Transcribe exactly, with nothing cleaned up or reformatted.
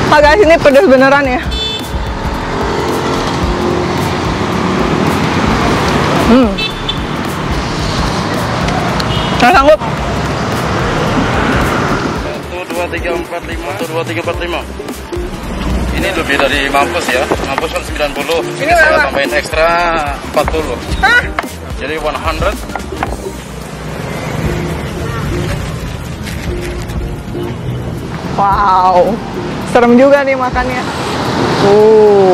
Oh guys, ini pedas beneran ya. Hmm. Nggak sanggup. Satu, dua, tiga, empat, lima. Satu, dua, tiga, empat, lima. Ini lebih dari mampus ya. Mampus kan sembilan puluh. Ini saya tambahin ekstra empat puluh. Hah? Jadi seratus. Wow, serem juga nih makannya. Uh.